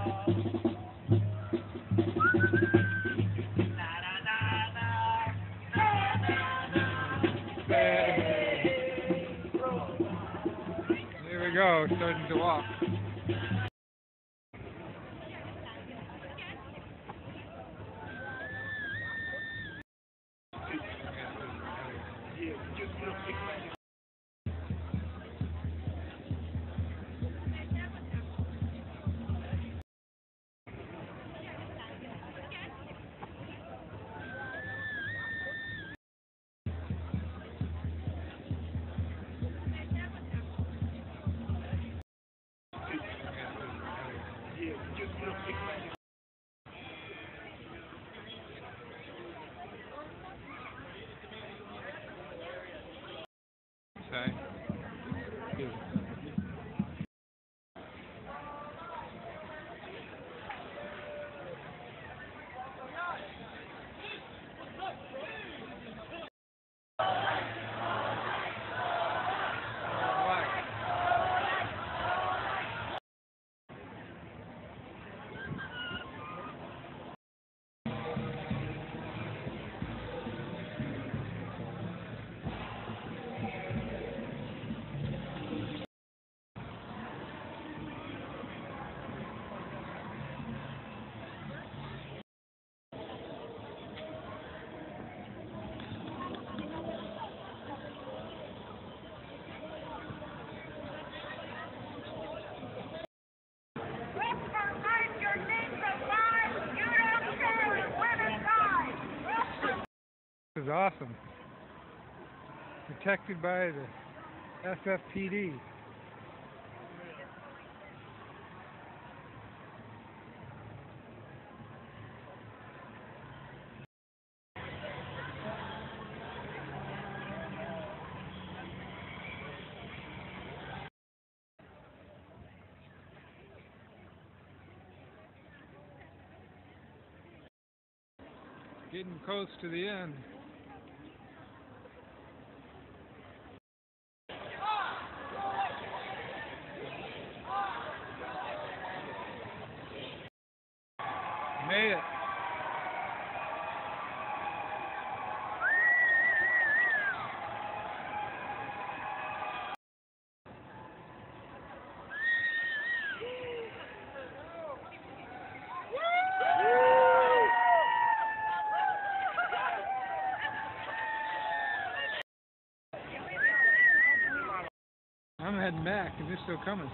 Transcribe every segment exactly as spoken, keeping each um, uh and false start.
There we go, starting to walk. Okay. This is awesome. Protected by the S F P D. Getting close to the end. Made it. I'm heading back, and they're still coming.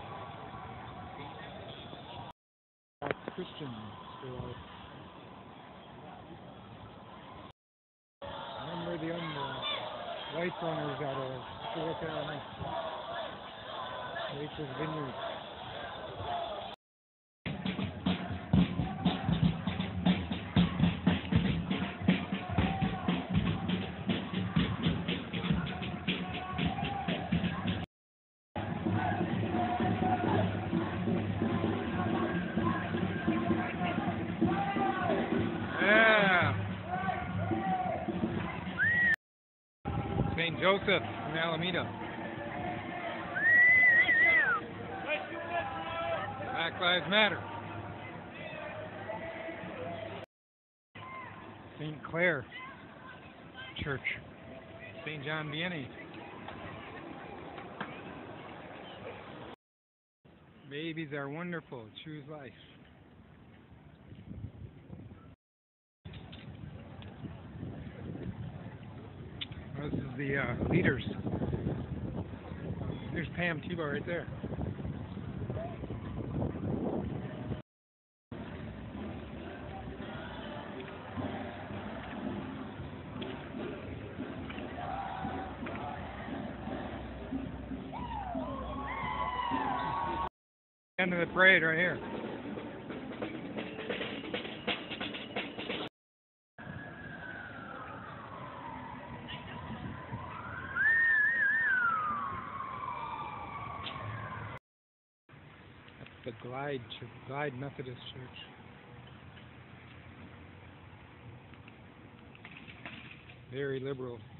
That's Christian still out. I remember the uh, white runners out of still look at me. Nature's Vineyard. Saint Joseph from Alameda. Black Lives Matter. Saint Clair Church. Saint John Vianney. Babies are wonderful. Choose life. This is the uh, leaders. There's Pam Tebow right there. End of the parade right here. The Glide Church, Glide Methodist Church. Very liberal.